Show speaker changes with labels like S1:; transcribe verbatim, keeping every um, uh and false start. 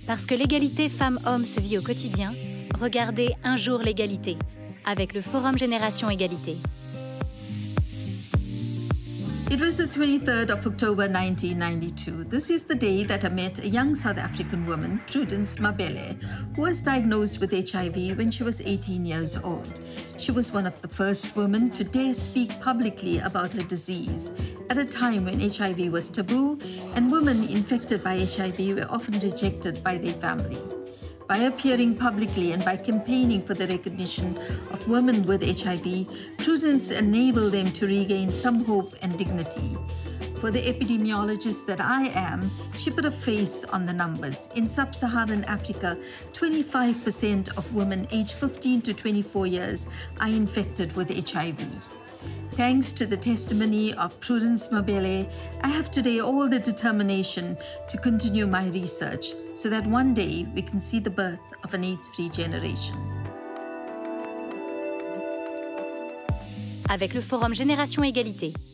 S1: Parce que l'égalité femmes-hommes se vit au quotidien, regardez Un jour l'égalité, avec le Forum Génération Égalité.
S2: It was the twenty-third of October nineteen ninety-two. This is the day that I met a young South African woman, Prudence Mabele, who was diagnosed with H I V when she was eighteen years old. She was one of the first women to dare speak publicly about her disease at a time when H I V was taboo and women infected by H I V were often rejected by their family. By appearing publicly and by campaigning for the recognition of women with H I V, Prudence enabled them to regain some hope and dignity. For the epidemiologist that I am, she put a face on the numbers. In sub-Saharan Africa, twenty-five percent of women aged fifteen to twenty-four years are infected with H I V. Thanks to the testimony of Prudence Mabele, I have today all the determination to continue my research so that one day we can see the birth of an AIDS-free generation.
S1: Avec le Forum Génération Égalité.